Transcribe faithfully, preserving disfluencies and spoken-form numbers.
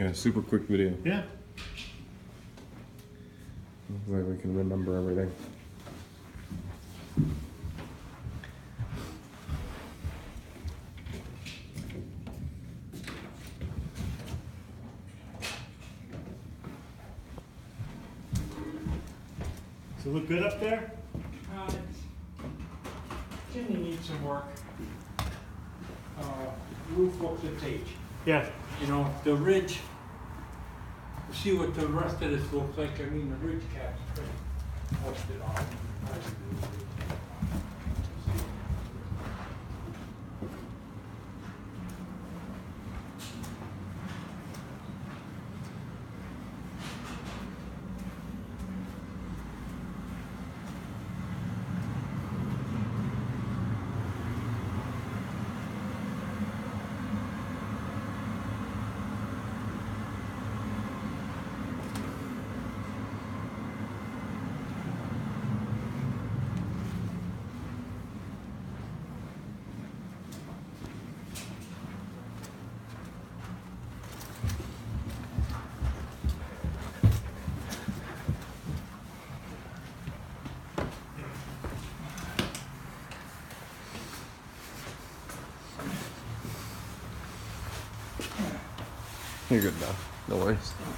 making a super quick video. Yeah. That way we can remember everything. Does it look good up there? Uh, Chimney needs some work. Uh, Roof looks its age. Yeah. You know, the ridge, see what the rest of this looks like. I mean, the ridge cap's pretty busted off. You're good now. No worries.